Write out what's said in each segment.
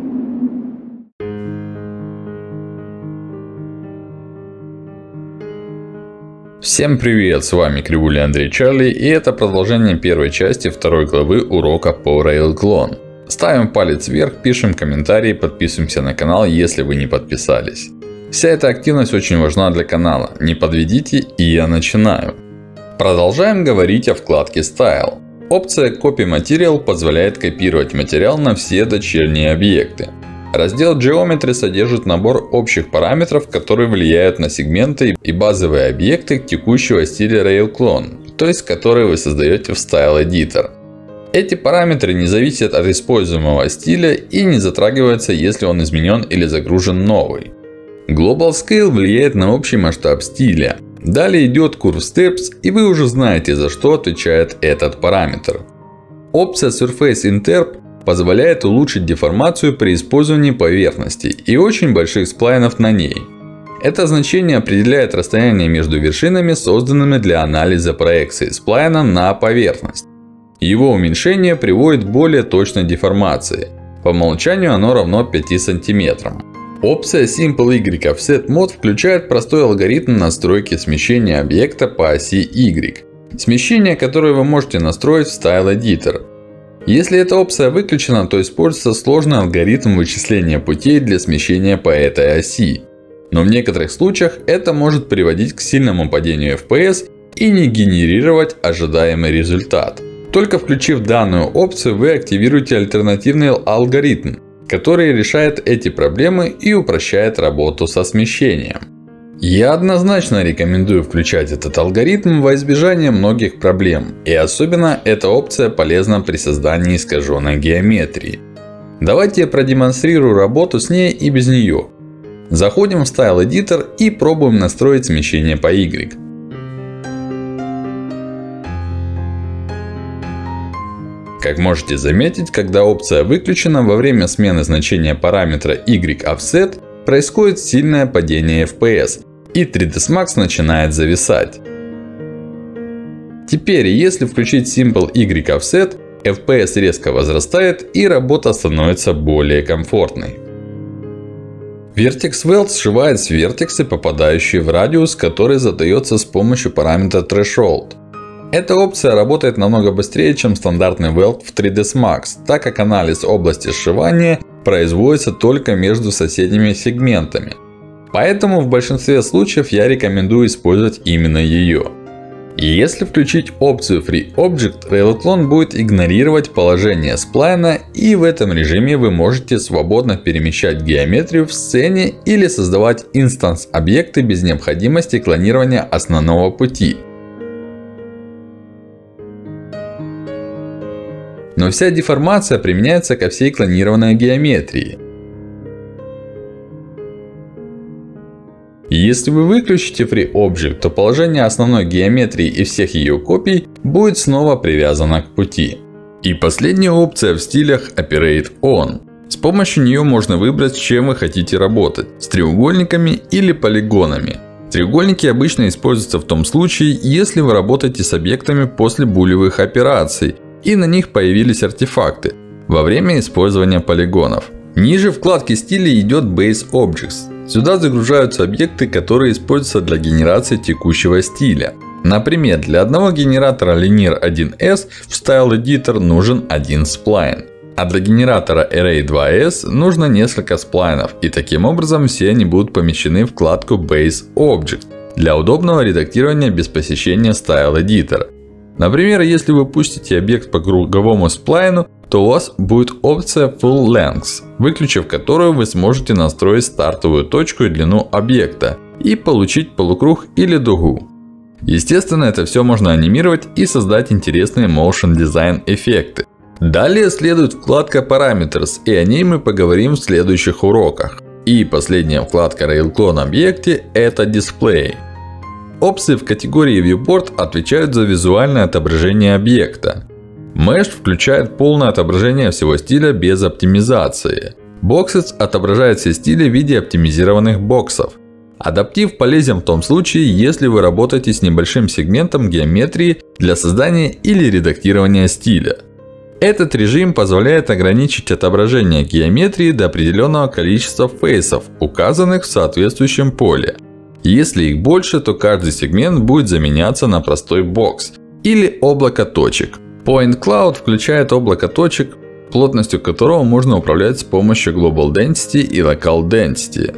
Всем привет, с вами Кривуля Андрей Чарли, и это продолжение первой части второй главы урока по RailClone. Ставим палец вверх, пишем комментарии, подписываемся на канал, если вы не подписались. Вся эта активность очень важна для канала, не подведите, и я начинаю. Продолжаем говорить о вкладке Style. Опция Copy Material позволяет копировать материал на все дочерние объекты. Раздел Geometry содержит набор общих параметров, которые влияют на сегменты и базовые объекты текущего стиля RailClone, то есть которые вы создаете в Style Editor. Эти параметры не зависят от используемого стиля и не затрагиваются, если он изменен или загружен новый. Global Scale влияет на общий масштаб стиля. Далее идет Curve Steps, и вы уже знаете, за что отвечает этот параметр. Опция Surface Interp позволяет улучшить деформацию при использовании поверхности и очень больших сплайнов на ней. Это значение определяет расстояние между вершинами, созданными для анализа проекции сплайна на поверхность. Его уменьшение приводит к более точной деформации. По умолчанию оно равно 5 см. Опция Simple Y Offset Mode включает простой алгоритм настройки смещения объекта по оси Y. Смещение, которое вы можете настроить в Style Editor. Если эта опция выключена, то используется сложный алгоритм вычисления путей для смещения по этой оси. Но в некоторых случаях это может приводить к сильному падению FPS и не генерировать ожидаемый результат. Только включив данную опцию, вы активируете альтернативный алгоритм, который решает эти проблемы и упрощает работу со смещением. Я однозначно рекомендую включать этот алгоритм во избежание многих проблем. И особенно эта опция полезна при создании искаженной геометрии. Давайте я продемонстрирую работу с ней и без нее. Заходим в Style Editor и пробуем настроить смещение по Y. Как можете заметить, когда опция выключена, во время смены значения параметра Y Offset происходит сильное падение FPS. И 3ds Max начинает зависать. Теперь, если включить Simple Y Offset, FPS резко возрастает и работа становится более комфортной. Vertex Weld сшивает с вертексы, попадающие в радиус, который задается с помощью параметра Threshold. Эта опция работает намного быстрее, чем стандартный Weld в 3ds Max, так как анализ области сшивания производится только между соседними сегментами. Поэтому в большинстве случаев я рекомендую использовать именно ее. И если включить опцию Free Object, RailClone будет игнорировать положение сплайна, и в этом режиме вы можете свободно перемещать геометрию в сцене или создавать инстанс объекты без необходимости клонирования основного пути. Но вся деформация применяется ко всей клонированной геометрии. Если вы выключите Free Object, то положение основной геометрии и всех ее копий будет снова привязано к пути. И последняя опция в стилях Operate On. С помощью нее можно выбрать, с чем вы хотите работать. С треугольниками или полигонами. Треугольники обычно используются в том случае, если вы работаете с объектами после булевых операций. И на них появились артефакты во время использования полигонов. Ниже вкладки стиля идет Base Objects. Сюда загружаются объекты, которые используются для генерации текущего стиля. Например, для одного генератора Linear 1S в Style Editor нужен один сплайн. А для генератора Array 2S нужно несколько сплайнов. И таким образом все они будут помещены в вкладку Base Object. Для удобного редактирования без посещения Style Editor. Например, если вы пустите объект по круговому сплайну, то у вас будет опция Full Length, выключив которую вы сможете настроить стартовую точку и длину объекта и получить полукруг или дугу. Естественно, это все можно анимировать и создать интересные Motion Design эффекты. Далее следует вкладка Parameters, и о ней мы поговорим в следующих уроках. И последняя вкладка RailClone объекте – это Display. Опции в категории Viewport отвечают за визуальное отображение объекта. Mesh включает полное отображение всего стиля без оптимизации. Boxes отображает все стили в виде оптимизированных боксов. Адаптив полезен в том случае, если вы работаете с небольшим сегментом геометрии для создания или редактирования стиля. Этот режим позволяет ограничить отображение геометрии до определенного количества фейсов, указанных в соответствующем поле. Если их больше, то каждый сегмент будет заменяться на простой бокс или облако точек. Point Cloud включает облако точек, плотностью которого можно управлять с помощью Global Density и Local Density.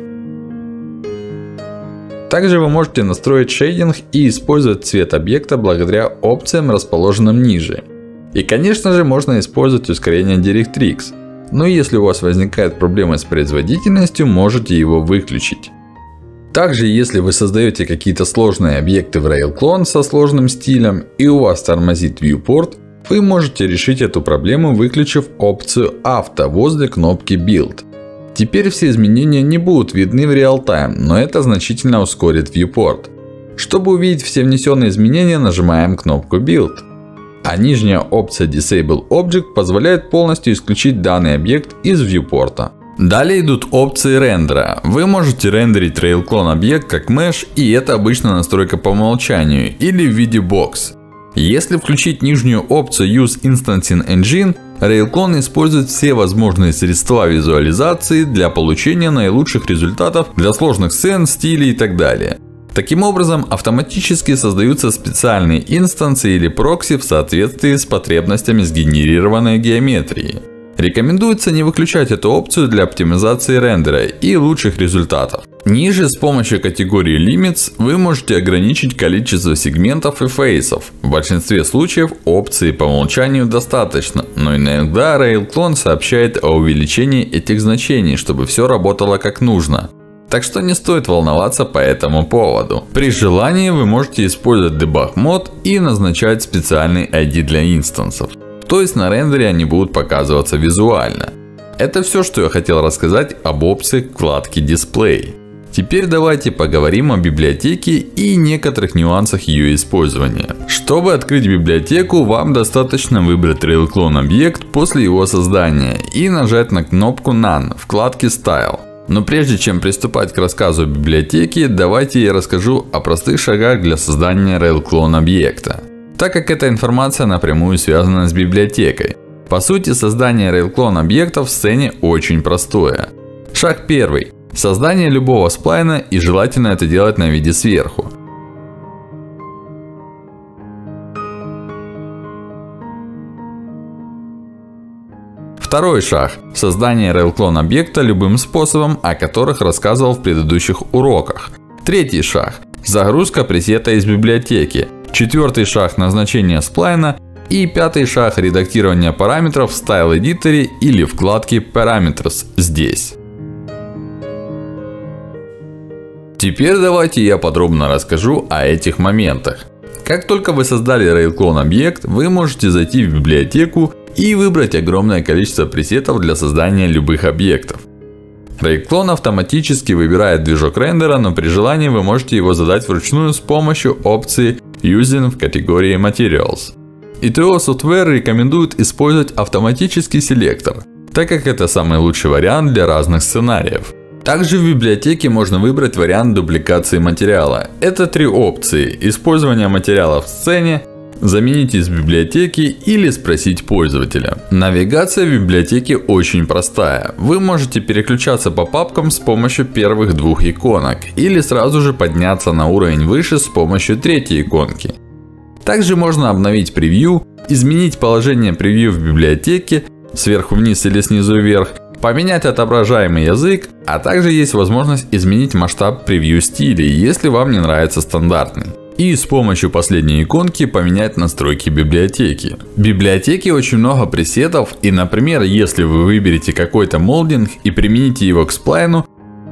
Также вы можете настроить шейдинг и использовать цвет объекта благодаря опциям, расположенным ниже. И конечно же можно использовать ускорение Directrix. Но если у вас возникают проблемы с производительностью, можете его выключить. Также, если вы создаете какие-то сложные объекты в RailClone со сложным стилем и у вас тормозит Viewport, вы можете решить эту проблему, выключив опцию Auto возле кнопки Build. Теперь все изменения не будут видны в реал-тайм, но это значительно ускорит Viewport. Чтобы увидеть все внесенные изменения, нажимаем кнопку Build. А нижняя опция Disable Object позволяет полностью исключить данный объект из Viewport. Далее идут опции рендера. Вы можете рендерить RailClone объект как Mesh, и это обычно настройка по умолчанию или в виде бокс. Если включить нижнюю опцию Use Instancing Engine, RailClone использует все возможные средства визуализации для получения наилучших результатов для сложных сцен, стилей и так далее. Таким образом, автоматически создаются специальные инстанции или прокси в соответствии с потребностями сгенерированной геометрии. Рекомендуется не выключать эту опцию для оптимизации рендера и лучших результатов. Ниже с помощью категории Limits вы можете ограничить количество сегментов и фейсов. В большинстве случаев опции по умолчанию достаточно, но иногда RailClone сообщает о увеличении этих значений, чтобы все работало как нужно. Так что не стоит волноваться по этому поводу. При желании вы можете использовать Debug мод и назначать специальный ID для инстансов. То есть на рендере они будут показываться визуально. Это все, что я хотел рассказать об опции вкладки Display. Теперь давайте поговорим о библиотеке и некоторых нюансах ее использования. Чтобы открыть библиотеку, вам достаточно выбрать RailClone объект после его создания и нажать на кнопку None в вкладке Style. Но прежде чем приступать к рассказу о библиотеке, давайте я расскажу о простых шагах для создания RailClone объекта. Так как эта информация напрямую связана с библиотекой. По сути, создание RailClone объекта в сцене очень простое. Шаг первый. Создание любого сплайна, и желательно это делать на виде сверху. Второй шаг. Создание RailClone объекта любым способом, о которых рассказывал в предыдущих уроках. Третий шаг. Загрузка пресета из библиотеки. Четвертый шаг. Назначение сплайна. И пятый шаг. Редактирование параметров в Style Editor или вкладке Parameters здесь. Теперь давайте я подробно расскажу о этих моментах. Как только вы создали RailClone объект, вы можете зайти в библиотеку и выбрать огромное количество пресетов для создания любых объектов. RailClone автоматически выбирает движок рендера, но при желании вы можете его задать вручную с помощью опции Using в категории Materials. ETO Software рекомендует использовать автоматический селектор, так как это самый лучший вариант для разных сценариев. Также в библиотеке можно выбрать вариант дубликации материала. Это три опции: использование материала в сцене, заменить из библиотеки или спросить пользователя. Навигация в библиотеке очень простая. Вы можете переключаться по папкам с помощью первых двух иконок или сразу же подняться на уровень выше с помощью третьей иконки. Также можно обновить превью, изменить положение превью в библиотеке сверху вниз или снизу вверх, поменять отображаемый язык, а также есть возможность изменить масштаб превью стилей, если вам не нравится стандартный. И с помощью последней иконки поменять настройки библиотеки. В библиотеке очень много пресетов, и, например, если вы выберете какой-то молдинг и примените его к сплайну,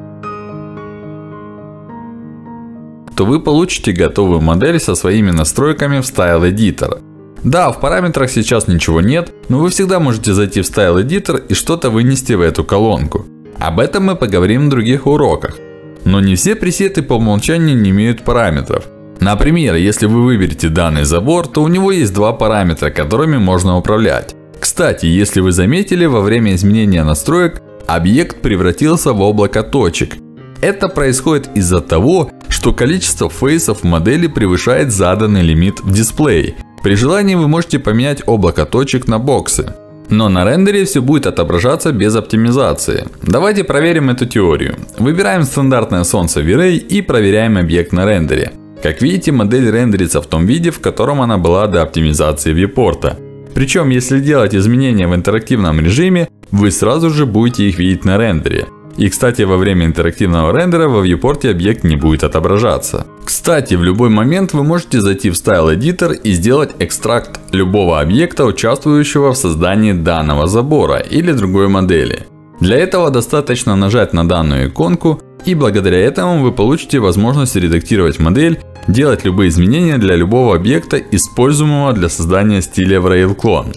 то вы получите готовую модель со своими настройками в Style Editor. Да, в параметрах сейчас ничего нет, но вы всегда можете зайти в Style Editor и что-то вынести в эту колонку. Об этом мы поговорим в других уроках. Но не все пресеты по умолчанию не имеют параметров. Например, если вы выберете данный забор, то у него есть два параметра, которыми можно управлять. Кстати, если вы заметили, во время изменения настроек объект превратился в облако точек. Это происходит из-за того, что количество фейсов в модели превышает заданный лимит в дисплее. При желании вы можете поменять облако точек на боксы. Но на рендере все будет отображаться без оптимизации. Давайте проверим эту теорию. Выбираем стандартное солнце V-Ray и проверяем объект на рендере. Как видите, модель рендерится в том виде, в котором она была до оптимизации вьюпорта. Причем, если делать изменения в интерактивном режиме, вы сразу же будете их видеть на рендере. И, кстати, во время интерактивного рендера во вьюпорте объект не будет отображаться. Кстати, в любой момент вы можете зайти в Style Editor и сделать экстракт любого объекта, участвующего в создании данного забора или другой модели. Для этого достаточно нажать на данную иконку, и благодаря этому вы получите возможность редактировать модель, делать любые изменения для любого объекта, используемого для создания стиля в RailClone.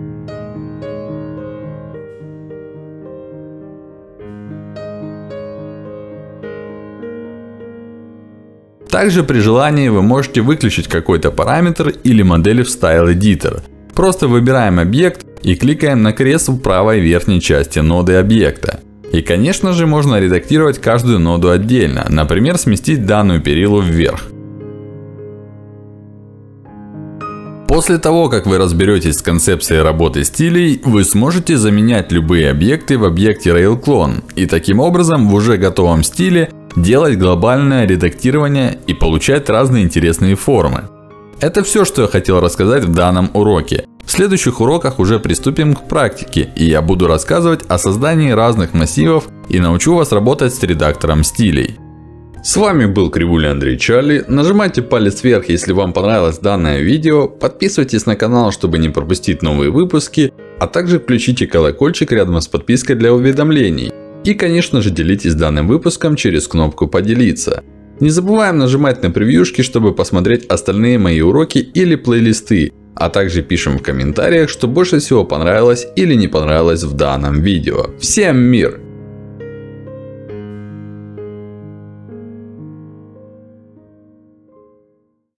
Также при желании вы можете выключить какой-то параметр или модель в Style Editor. Просто выбираем объект и кликаем на крест в правой верхней части ноды объекта. И, конечно же, можно редактировать каждую ноду отдельно, например, сместить данную перилу вверх. После того, как вы разберетесь с концепцией работы стилей, вы сможете заменять любые объекты в объекте RailClone. И таким образом в уже готовом стиле делать глобальное редактирование и получать разные интересные формы. Это все, что я хотел рассказать в данном уроке. В следующих уроках уже приступим к практике, и я буду рассказывать о создании разных массивов и научу вас работать с редактором стилей. С вами был Кривуля Андрей Чарли. Нажимайте палец вверх, если вам понравилось данное видео. Подписывайтесь на канал, чтобы не пропустить новые выпуски. А также включите колокольчик рядом с подпиской для уведомлений. И, конечно же, делитесь данным выпуском через кнопку «Поделиться». Не забываем нажимать на превьюшки, чтобы посмотреть остальные мои уроки или плейлисты. А также пишем в комментариях, что больше всего понравилось или не понравилось в данном видео. Всем мир!